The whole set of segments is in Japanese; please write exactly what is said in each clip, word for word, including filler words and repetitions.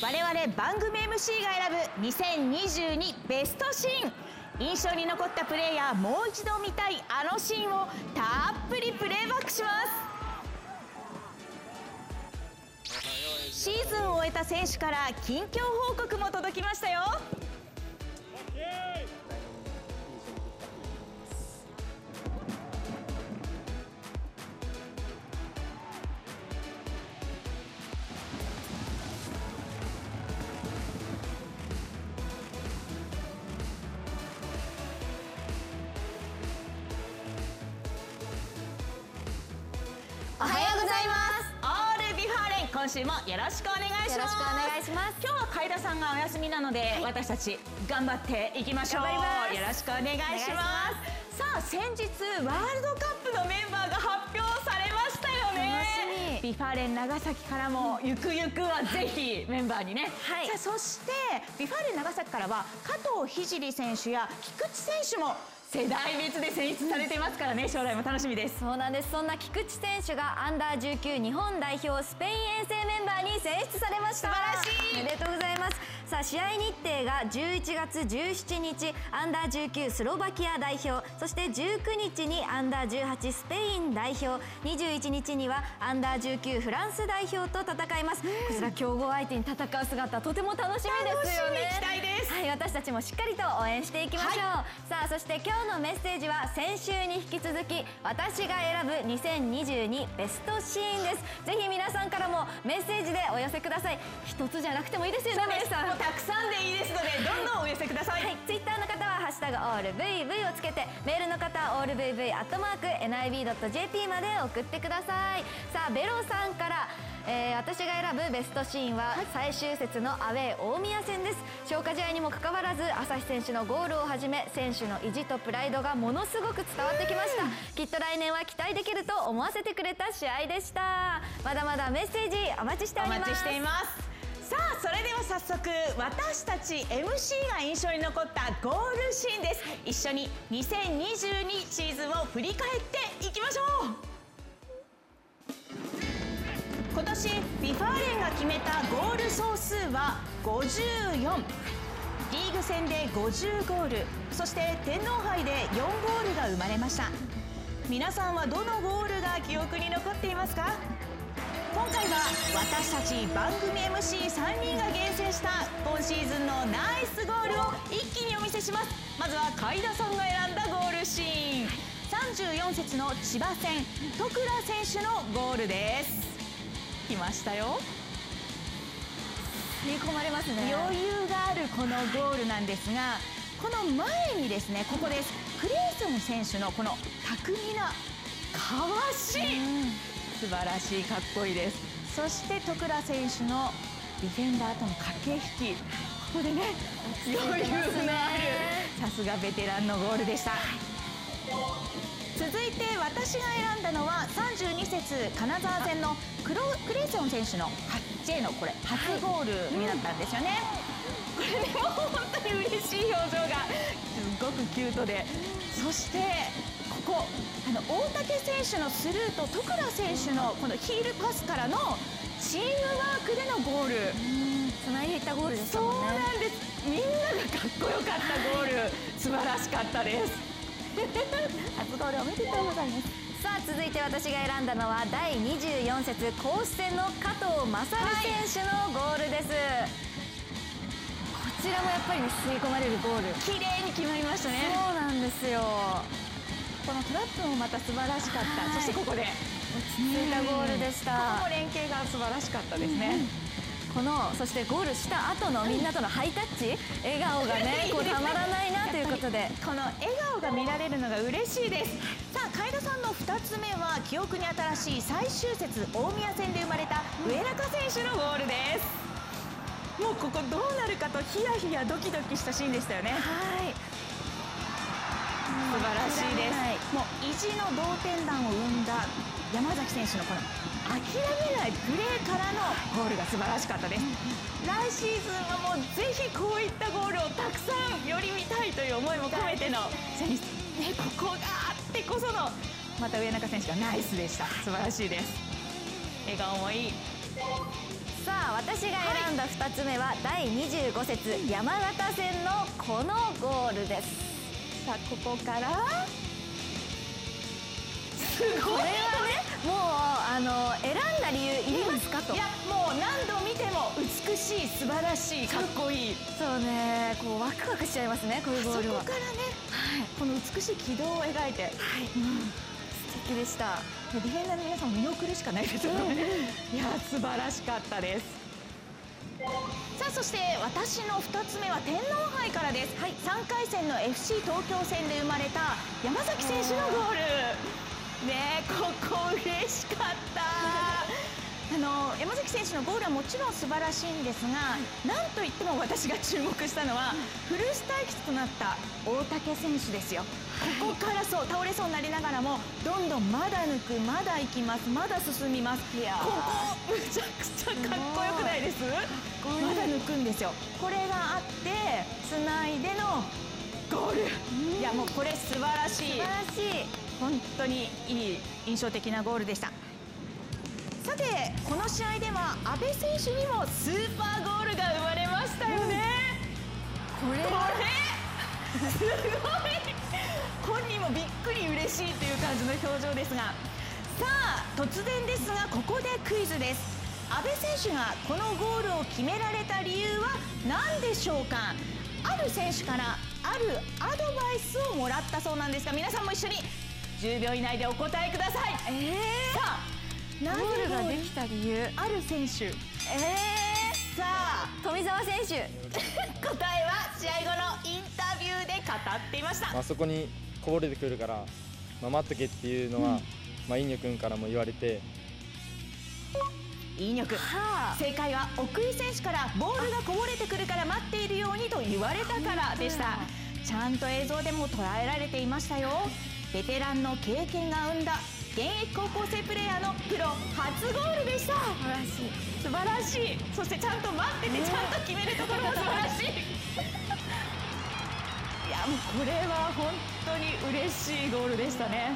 我々番組 エムシー が選ぶにせんにじゅうにベストシーン、印象に残ったプレーやもう一度見たいあのシーンをたっぷりプレイバックします。シーズンを終えた選手から近況報告も届きましたよ。おはようございます。オールビファーレン、今週もよろしくお願いします。 よろしくお願いします。 今日は海田さんがお休みなので、はい、私たち頑張っていきましょう。よろしくお願いします。さあ、先日ワールドカップのメンバーが発表されましたよね。ビファーレン長崎からも、うん、ゆくゆくはぜひメンバーにね、はい、さあそしてビファーレン長崎からは加藤聖選手や菊池選手も世代別で選出されてますからね、将来も楽しみです。 そうなんです。そんな菊池選手がアンダーじゅうきゅう日本代表スペイン遠征メンバーに選出されました。 素晴らしい。 おめでとうございます。さあ、試合日程がじゅういちがつじゅうしちにちアンダーじゅうきゅうスロバキア代表、そしてじゅうくにちにアンダーじゅうはちスペイン代表、にじゅういちにちにはアンダーじゅうきゅうフランス代表と戦います。こちら強豪相手に戦う姿、とても楽しみですよね。 期待です。 はい、私たちもしっかりと応援していきましょう。はい、さあ、そして今日のメッセージは先週に引き続き私が選ぶにせんにじゅうにベストシーンです。ぜひ皆さんからもメッセージでお寄せください。一つじゃなくてもいいですよね。 そうです。もうたくさんでいいですので、どんどんお寄せください。 はい、ツイッターの方はハッシュタグオールブイブイをつけて、メールの方はオールブイブイアットマークエヌアイビードットジェーピー まで送ってください。さあ、ベロさんからえー、私が選ぶベストシーンは最終節のアウェー大宮戦です。消化試合にもかかわらず朝日選手のゴールをはじめ、選手の意地とプライドがものすごく伝わってきました。きっと来年は期待できると思わせてくれた試合でした。まだまだメッセージお待ちしております。 お待ちしています。さあ、それでは早速私たち エムシー が印象に残ったゴールシーンです。一緒ににせんにじゅうにシーズンを振り返っていきましょう。今年ビファーレンが決めたゴール総数はごじゅうよん。リーグ戦でごじゅうゴール、そして天皇杯でよんゴールが生まれました。皆さんはどのゴールが記憶に残っていますか？今回は私たち番組 エムシーさんにんが厳選した今シーズンのナイスゴールを一気にお見せします。まずは海田さんが選んだゴールシーン、さんじゅうよん節の千葉戦、戸倉選手のゴールです。来ましたよ。 吸い込まれますね。 余裕があるこのゴールなんですが、この前にですね、ここです。クレイソン選手のこの巧みなかわし、素晴らしい、かっこいいです。そして戸倉選手のディフェンダーとの駆け引き、ここでね、余裕のある、さすがベテランのゴールでした。続いて私が選んだのはさんじゅうに節金沢戦のクロクレイソン選手の ジェイ のこれ初ゴールになったんですよね。これでも本当に嬉しい表情がすごくキュートで、そしてここあの大竹選手のスルーと戸倉選手のこのヒールパスからのチームワークでのゴール、 つないでいったゴールでしたもんね。 そうなんです。みんながかっこよかったゴール、素晴らしかったです。初ゴールおめでとうございます。 さあ、続いて私が選んだのはだいにじゅうよん節コース戦の加藤勝選手のゴールです。はい、こちらもやっぱり、ね、吸い込まれるゴール、 綺麗に決まりましたね。 そうなんですよ。 このトラップもまた素晴らしかった。そしてここで落ち着いたゴールでした。 ここも連携が素晴らしかったですね。うん、 このそしてゴールした後のみんなとのハイタッチ、笑顔がね、こうたまらないなということで、 この笑顔が見られるのが嬉しいです。さあ、海田さんのふたつめは記憶に新しい最終節大宮戦で生まれた上中選手のゴールです。もうここどうなるかとヒヤヒヤドキドキしたシーンでしたよね。はい、素晴らしいです。もう意地の同点弾を生んだ山崎選手のこの諦めないプレーからのゴールが素晴らしかったです。来シーズンはもうぜひこういったゴールをたくさんより見たいという思いも込めての選手、ね、ここがあってこそのまた上中選手がナイスでした。素晴らしいです。笑顔もいい。 さあ私が選んだふたつめはだいにじゅうご節山形戦のこのゴールです。 さあここからすごい。 これはね、もうあの選んだ理由いりますかと。 いやもう何度見ても美しい、素晴らしい、かっこいい。 そうね、こうワクワクしちゃいますね、こういうゴールは。 そこからね、はい、この美しい軌道を描いて、はい、 うん、素敵でした。 ディフェンダーの皆さんも見送るしかないですよね。いや素晴らしかったです。さあそして私のふたつめは天皇杯からです。はい、さんかい戦の エフシー 東京戦で生まれた山崎選手のゴール。ねえ、ここ嬉しかった。あの山崎選手のゴールはもちろん素晴らしいんですが、なんといっても私が注目したのはフルス対決となった大竹選手ですよ。ここからそう倒れそうになりながらもどんどんまだ抜く、まだ行きます、まだ進みます。いやここむちゃくちゃかっこよくないです？まだ抜くんですよ。これがあってつないでのゴール。いやもうこれ素晴らしい。 素晴らしい。 本当にいい印象的なゴールでした。さてこの試合では阿部選手にもスーパーゴールが生まれましたよね。 これこれすごい。本人もびっくり嬉しいという感じの表情ですが、さあ突然ですがここでクイズです。阿部選手がこのゴールを決められた理由は何でしょうか。ある選手からあるアドバイスをもらったそうなんですが、皆さんも一緒にじゅうびょう以内でお答えください。 えー、 さあゴールができた理由、 ある選手、 えー、さあ富澤選手答えは試合後のインタビューで語っていました。 あそこにこぼれてくるから、まあ、待っとけっていうのは、うん、まあ、インニョ君からも言われて。 インニョ君、はあ、正解は奥井選手からボールがこぼれてくるから待っているようにと言われたからでした。ちゃんと映像でも捉えられていましたよ。ベテランの経験が生んだ現役高校生プレーヤーのプロ初ゴールでした。 素晴らしい、 素晴らしい。そしてちゃんと待っててちゃんと決めるところも素晴らしい。いやもうこれは本当に嬉しいゴールでしたね。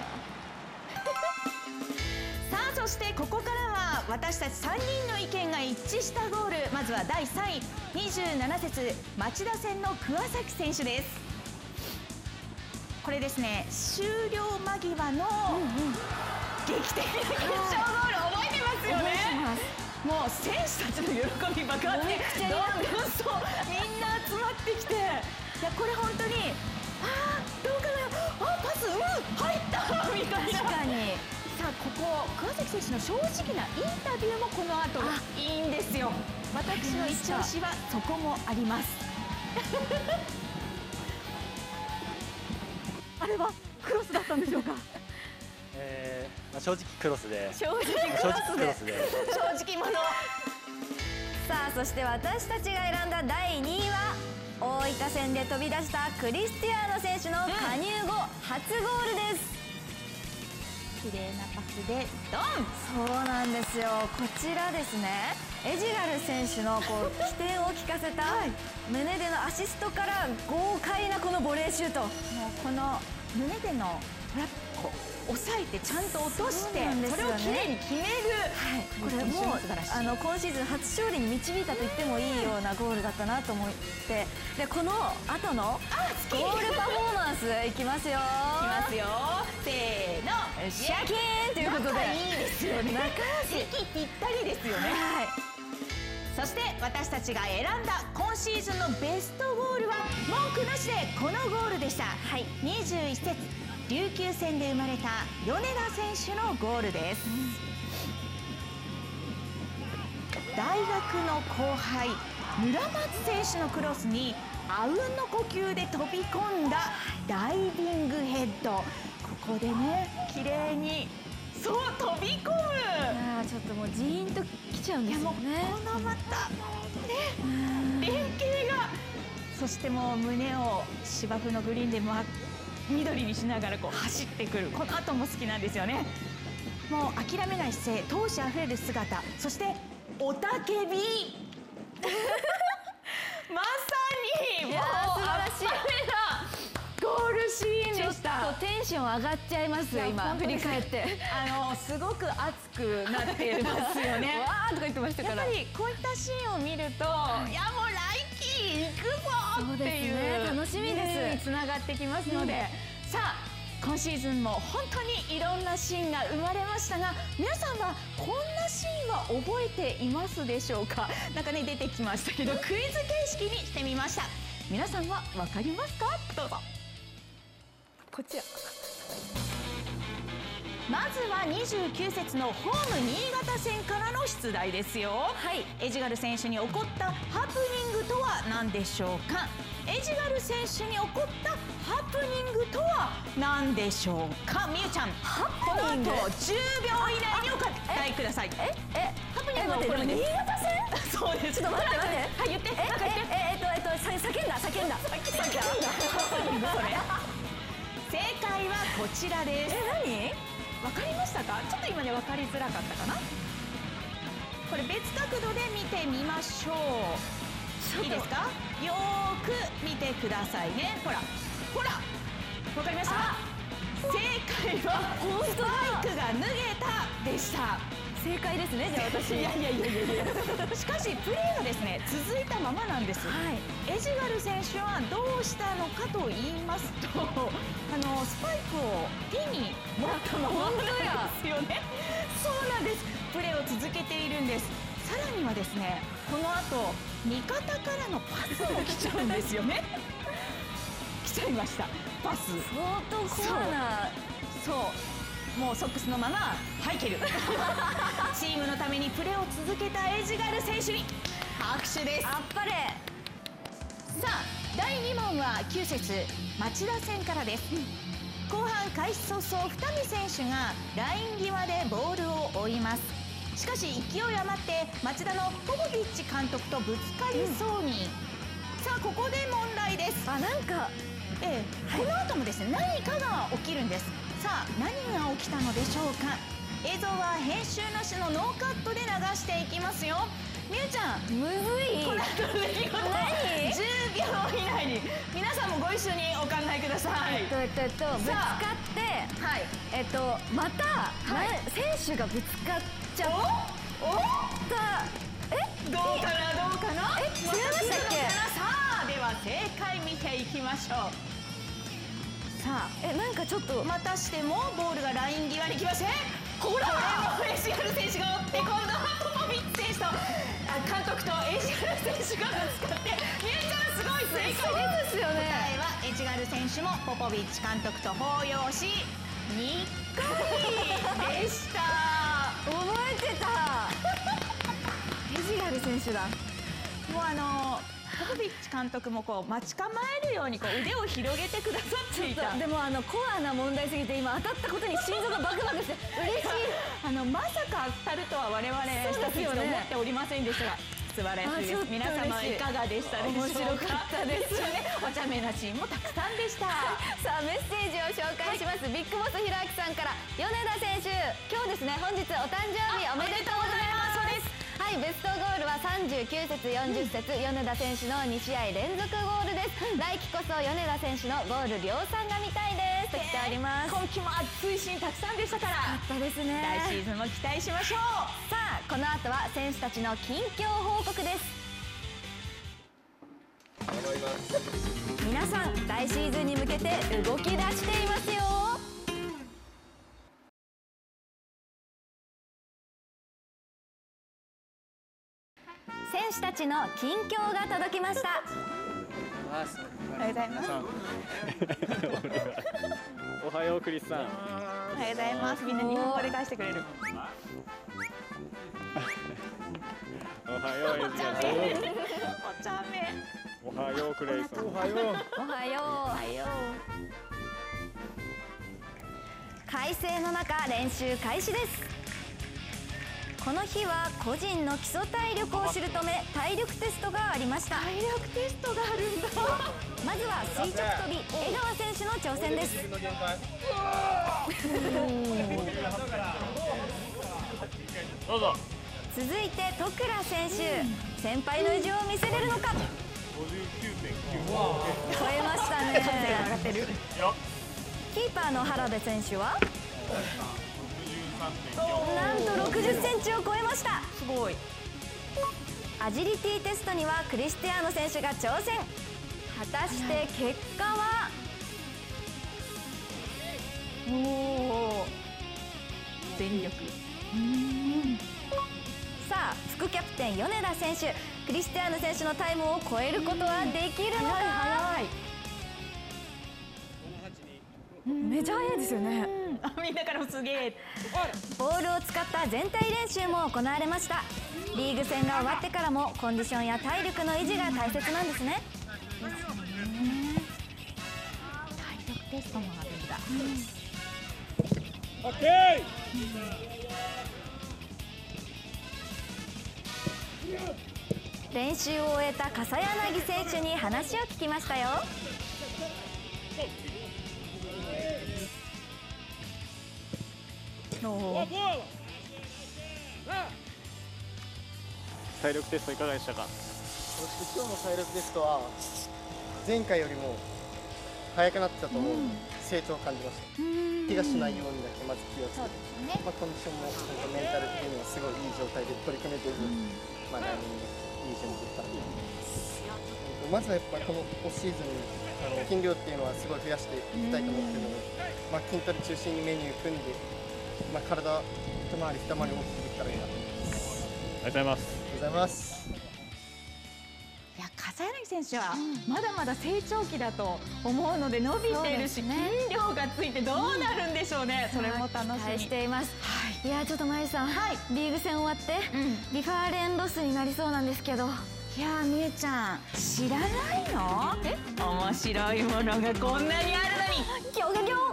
さあそしてここからは私たちさんにんの意見が一致したゴール。まずはだいさんいにじゅうなな節町田戦の桑崎選手です。これですね、終了間際の劇的な決勝ゴール覚えてますよね。もう選手たちの喜び爆発でどんどんそうみんな集まってきて、いやこれ本当にあーどうかな、あパスうん入ったみたいな。確かに。さあここ桑崎選手の正直なインタビューもこの後いいんですよ。私の一押しはそこもあります。あれはクロスだったんでしょうか。 えーまあ、正直クロスで正直クロスで正直者。 さあそして私たちが選んだだいにいは大分戦で飛び出したクリスティアーノ選手の加入後初ゴールです。 綺麗なパスでドン。 そうなんですよ。こちらですね、エジガル選手のこう起点を利かせた胸でのアシストから豪快なこのボレーシュート。もうこの胸でのトラップを抑えてちゃんと落として、そ, それをきれいに決める、はい、 これもうあの今シーズン初勝利に導いたと言ってもいいようなゴールだったなと思って、でこの後のゴールパフォーマンスいきますよ。 いきますよ。せーのシャキーンということで、 いいですよね。 仲良し息ぴったりですよね。はい。そして私たちが選んだ今シーズンのベストゴールは文句なしでこのゴールでした。はい、にじゅういち節琉球戦で生まれた米田選手のゴールです。うん、大学の後輩村松選手のクロスにあうんの呼吸で飛び込んだダイビングヘッド。ここでね綺麗にそう飛び込む。 あーちょっともうジーンときちゃうんですよね。 いやもうこのまたね連携が、そしてもう胸を芝生のグリーンで緑にしながらこう走ってくるこの後も好きなんですよね。もう諦めない姿勢、闘志あふれる姿、そして雄たけびまさにもう素晴らしいゴールシーンでした。 ちょっとテンション上がっちゃいます。今振り返ってあのすごく熱くなってますよね。 わーとか言ってましたから。 やっぱりこういったシーンを見ると、はい、いやもう来季行くぞっていう、 ね、楽しみです。 つながってきますので、うん、さあ今シーズンも本当にいろんなシーンが生まれましたが、皆さんはこんなシーンは覚えていますでしょうか。なんかね出てきましたけど、クイズ形式にしてみました。皆さんはわかりますか。どうぞ。 こちら。 まずはにじゅうきゅう節のホーム新潟戦からの出題ですよ。はい、エジガル選手に起こったハプニングとは何でしょうか。エジガル選手に起こったハプニングとは何でしょうか。みゆちゃん、この後じゅうびょう以内にお答えください。ええハプニングが起こるんです。新潟戦。そうです。ちょっと待って待って。はい、言って。えなんか言って。ええっとえっと叫んだ叫んだ叫んだ。ハプニングそれ。正解はこちらです。え何？わかりましたか。ちょっと今ね分かりづらかったかな。これ別角度で見てみましょう。いいですか。よーく見てくださいね。ほらほらわかりました。正解はスパイクが脱げたでした。正解ですね。じゃあ私いやいやいやいやいやしかしプレーがですね続いたままなんです、はい、エジガル選手はどうしたのかと言いますと、あのスパイクを手に持ったままなんですよね。そうなんです。プレーを続けているんです。さらにはですねこの後味方からのパスも来ちゃうんですよね来ちゃいました。パス相当コアな。 そうもうソックスのままハイケルチームのためにプレーを続けたエジガル選手に拍手です。 あっぱれ。 さあだいに問はきゅう節町田戦からです、うん、後半開始早々二見選手がライン際でボールを追います。しかし勢い余って町田のポポビッチ監督とぶつかりそうに、うん、さあここで問題です。 あなんか、 ええ、はい、この後もですね何かが起きるんです。さあ何が起きたのでしょうか。映像は編集なしのノーカットで流していきますよ。みゆちゃんむずい。 この後の出来事じゅうびょう以内に皆さんもご一緒にお考えください。 えっとえっとえっとぶつかって、はい、えっとまた、はい、選手がぶつかっちゃった。えどうかなどうかな。 え違いましたっけ。 さあでは正解見ていきましょう。さあえなんかちょっとまたしてもボールがライン際に来まして、これもエジガル選手が追って今度はポポビッチ選手と監督とエジガル選手がぶつかって、みゆちゃんすごい正解です。 そうですよね。 答えはエジガル選手もポポビッチ監督と抱擁しにかいでした。 覚えてたエジガル選手だ。 もうあのポポビッチ監督もこう待ち構えるようにこう腕を広げてくださっていた。 でもあのコアな問題すぎて今当たったことに心臓がバクバクして嬉しいあのまさか当たるとは我々したち思っておりませんでしたが素晴らしいです。皆様いかがでしたでしょうか。 面白かったですね。お茶目なシーンもたくさんでした。 さあメッセージを紹介します、はい、ビッグボスひろあきさんから米田選手今日ですね本日お誕生日おめでとうございます。そうです。はい、ベストゴールはさんじゅうきゅう節よんじゅう節、うん、米田選手のに試合連続ゴールです、うん、来季こそ米田選手のゴール量産が見たいですと来ております。 今季も熱いシーンたくさんでしたからあったですね。 来シーズンも期待しましょう。 さあこの後は選手たちの近況報告です。皆さん来シーズンに向けて動き出していますよ。選手たちの近況が届きました。 おはようございます。 おはようクリスさん。 おはようございます。みんな日本語で返してくれる。 おはようエジガルさん。 お茶目。 おはようクレイさん。おはよう。 おはよう。おはよう。快晴の中練習開始です。この日は個人の基礎体力を知るため体力テストがありました。 体力テストがあるんだ。 まずは垂直跳び江川選手の挑戦です。 どうぞ。 続いて戸倉選手、先輩の意地を見せれるのか。超えましたね。 ってる。 キーパーの原部選手はなんとろくじゅっセンチを超えました。 すごい。 アジリティテストにはクリスティアーノ選手が挑戦。果たして結果は？ おお、全力。うん、 さあ副キャプテン米田選手、クリスティアーノ選手のタイムを超えることはできるのか？ 早い。 めちゃ早いですよね。 あ、みんなからもすげえ。 ボールを使った全体練習も行われました。リーグ戦が終わってからもコンディションや体力の維持が大切なんですね。 体力テストもあるんだ。 オッケー。 練習を終えた笠柳選手に話を聞きましたよ。 体力テストいかがでしたか？ そして今日の体力テストは前回よりも速くなってたと思うので、成長を感じました。怪我しないようにだけまず気をつけて、ね、まあ、コンディションもちゃんとメンタル的にはすごいいい状態で取り組めているので、まあ、来年もいい準備できたらと思います。まずはやっぱりこのオフシーズンにあの筋量っていうのはすごい増やしていきたいと思っているので、まあ、筋トレ中心にメニュー組んで、まあ、体一回り二回り大きくできたらいいなと思います。 ありがとうございます。 ありがとうございます。 いや、笠柳選手はまだまだ成長期だと思うので、伸びているし、筋量がついてどうなるんでしょうね。それも楽しみ。 期待しています。はい、いやちょっとまゆさん、はい、リーグ戦終わって、うん、ビファーレンロスになりそうなんですけど。 いやー、みゆちゃん知らないの？え？面白いものがこんなにあるのに。 ギョギョギョン。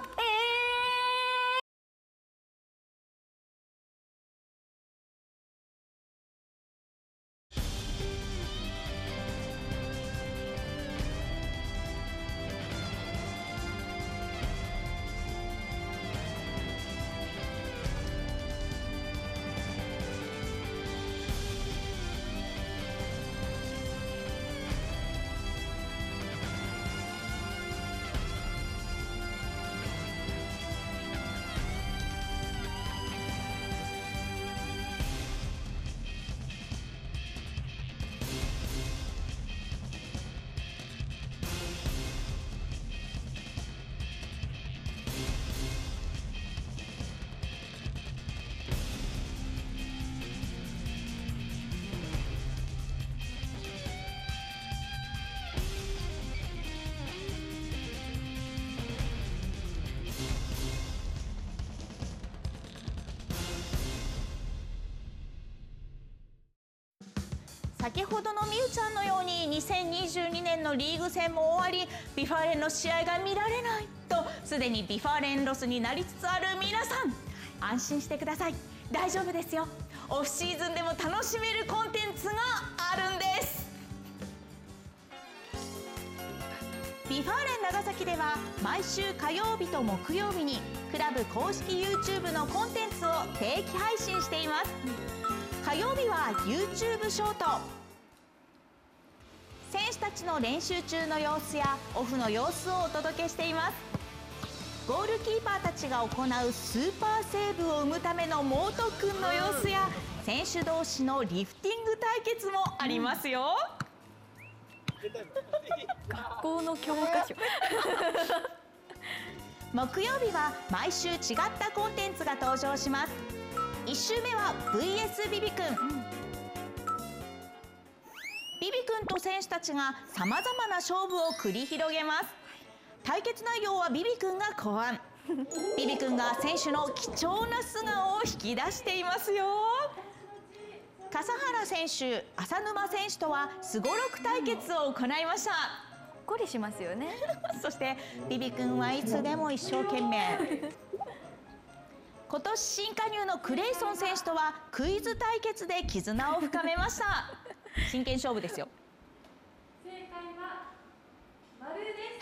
先ほどのみゆちゃんのようににせんにじゅうにねんのリーグ戦も終わり、ビファーレンの試合が見られないとすでにビファーレンロスになりつつある皆さん、安心してください。大丈夫ですよ。オフシーズンでも楽しめるコンテンツがあるんです。ビファーレン長崎では毎週火曜日と木曜日にクラブ公式 YouTube のコンテンツを定期配信しています。火曜日は YouTube ショート、選手たちの練習中の様子やオフの様子をお届けしています。ゴールキーパーたちが行うスーパーセーブを生むための猛特訓の様子や選手同士のリフティング対決もありますよ。 学校の教科書木曜日は毎週違ったコンテンツが登場します。いち週目は ブイエス ビビくん、うん、ビビくんと選手たちがさまざまな勝負を繰り広げます。対決内容はビビくんが考案。ビビくんが選手の貴重な素顔を引き出していますよ。笠原選手、浅沼選手とはすごろく対決を行いました。 ほっこりしますよねそしてビビくんはいつでも一生懸命今年新加入のクレイソン選手とはクイズ対決で絆を深めました真剣勝負ですよ。 正解は丸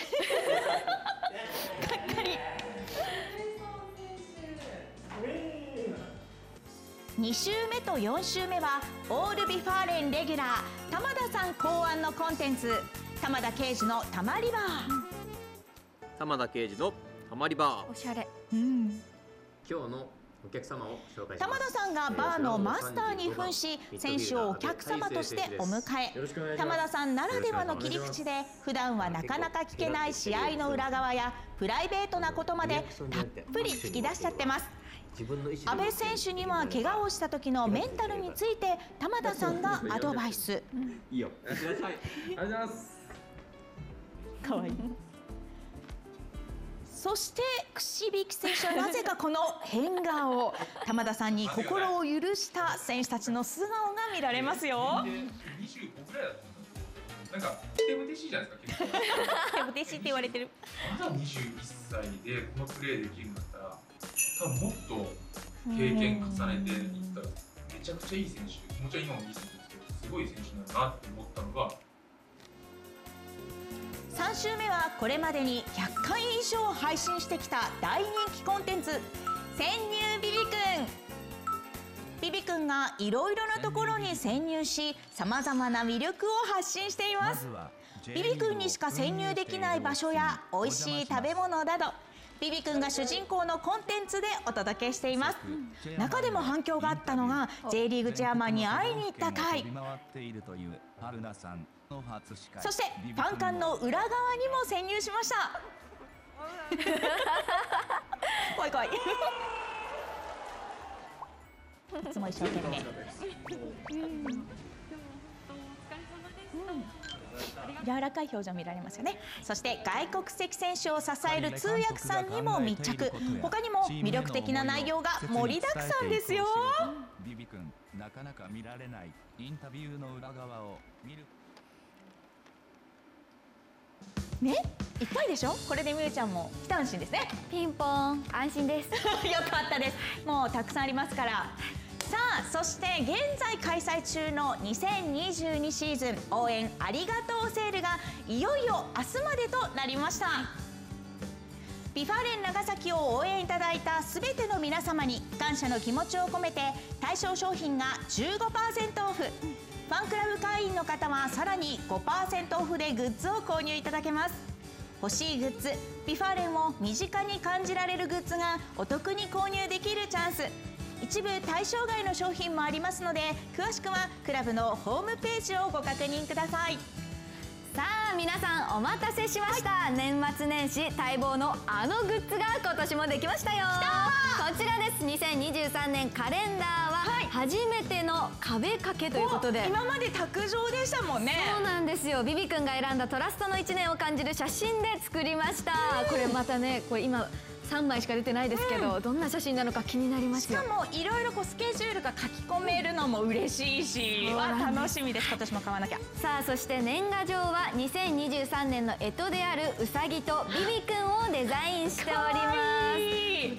ですがっかり。に週目とよん週目はオールビファーレンレギュラー玉田さん考案のコンテンツ、玉田圭司のたまリバー。 玉田啓二のハマりバー。 おしゃれ。 うん。 今日のお客様を紹介します。 玉田さんがバーのマスターに扮し、選手をお客様としてお迎え。玉田さんならではの切り口で、普段はなかなか聞けない試合の裏側やプライベートなことまでたっぷり引き出しちゃってます。阿部選手には怪我をした時のメンタルについて玉田さんがアドバイス。 いいよ。いってらっしゃい。ありがとうございます。 かわいい。そして櫛引選手はなぜかこの変顔。玉田さんに心を許した選手たちの素顔が見られますよ。 にじゅうごくらいだと思うんだけど、なんかふてぶてしいじゃないですか。結構ふてぶてしいって言われてる。 まだにじゅういっさいでこのプレーできるんだったら、多分もっと経験重ねていったらめちゃくちゃいい選手、もちろん今もいい選手ですけど、すごい選手なんだなって思ったのが。 さん週目はこれまでにひゃっかい以上配信してきた大人気コンテンツ「潜入ビビくん」。ビビくんがいろいろなところに潜入し、さまざまな魅力を発信しています。ビビくんにしか潜入できない場所や美味しい食べ物など、ビビくんが主人公のコンテンツでお届けしています。中でも反響があったのが J リーグチェアマンに会いに行った回。そしてファン館の裏側にも潜入しました。怖い怖い。いつも一生懸命。柔らかい表情見られますよね。そして外国籍選手を支える通訳さんにも密着。他にも魅力的な内容が盛りだくさんですよ。 ビビ君、なかなか見られないインタビューの裏側を見る。 ね、いっぱいでしょ。これでみゆちゃんも一安心ですね。 ピンポン、安心です。 よかったです。もうたくさんありますから。さあ、そして現在開催中のにせんにじゅうにシーズン応援ありがとうセールがいよいよ明日までとなりました。ビファレン長崎を応援いただいたすべての皆様に感謝の気持ちを込めて、対象商品が じゅうごパーセント オフ。ファンクラブ会員の方はさらに ごパーセント オフでグッズを購入いただけます。欲しいグッズ、ビファレンを身近に感じられるグッズがお得に購入できるチャンス。一部対象外の商品もありますので、詳しくはクラブのホームページをご確認ください。 さあ皆さんお待たせしました、はい、年末年始待望のあのグッズが今年もできましたよ。こちらです。にせんにじゅうさんねんカレンダーは初めての壁掛けということで、 今まで卓上でしたもんね。 そうなんですよ。ビビくんが選んだトラストのいちねんを感じる写真で作りました。これまたね、これ今さんまいしか出てないですけど、うん、どんな写真なのか気になりますよ。 しかもいろいろこうスケジュールが書き込めるのも嬉しいし、うん、わ楽しみです。今年も買わなきゃ。 さあそして年賀状はにせんにじゅうさんねんの干支であるうさぎとビビくんをデザインしております。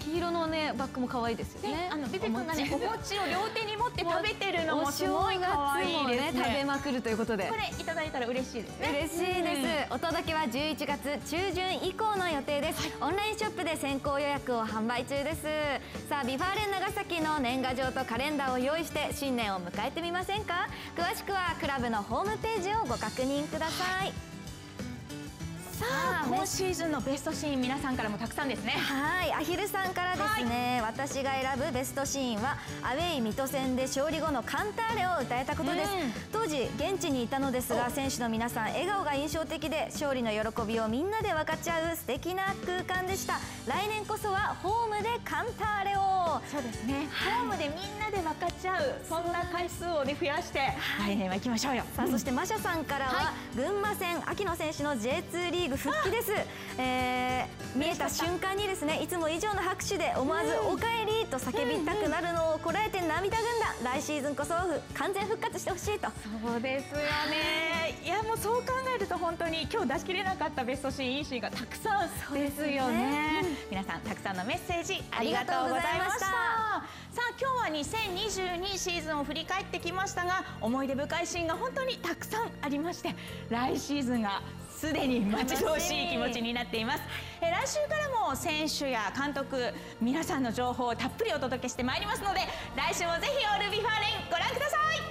黄色のねバッグも可愛いですよね。 ね、あのビビくんがねお餅を両手に持って食べてるのもすごい可愛いですね。 食べまくるということで、 これいただいたら嬉しいですね。 嬉しいです。うん、お届けはじゅういちがつちゅうじゅん以降の予定です。はい、オンラインショップで先行予約を販売中です。さあビファーレン長崎の年賀状とカレンダーを用意して新年を迎えてみませんか。詳しくはクラブのホームページをご確認ください。 さあ今シーズンのベストシーン、皆さんからもたくさんですね。 はい、アヒルさんからですね、はい、私が選ぶベストシーンはアウェイ水戸戦で勝利後のカンターレを歌えたことです。うん、当時現地にいたのですが、選手の皆さん笑顔が印象的で、勝利の喜びをみんなで分かち合う素敵な空間でした。来年こそはホームでカンターレを。 そうですね、はい、ホームでみんなで分かち合う、そんな回数をね増やして、はい、来年は行きましょうよ。 さあ、そしてマシャさんからは、はい、群馬戦秋野選手の ジェイツー リーグ復帰です。えー、見えた瞬間にですね、いつも以上の拍手で思わずおかえりと叫びたくなるのをこらえて涙ぐんだ。来シーズンこそ完全復活してほしいと。 そうですよね。いやもうそう考えると本当に今日出し切れなかったベストシーン、いいシーンがたくさんですよね。皆さんたくさんのメッセージありがとうございました。さあ今日はにせんにじゅうにシーズンを振り返ってきましたが、思い出深いシーンが本当にたくさんありまして、来シーズンがすでに待ち遠しい気持ちになっています。え来週からも選手や監督皆さんの情報をたっぷりお届けしてまいりますので、来週もぜひオールビファーレンご覧ください。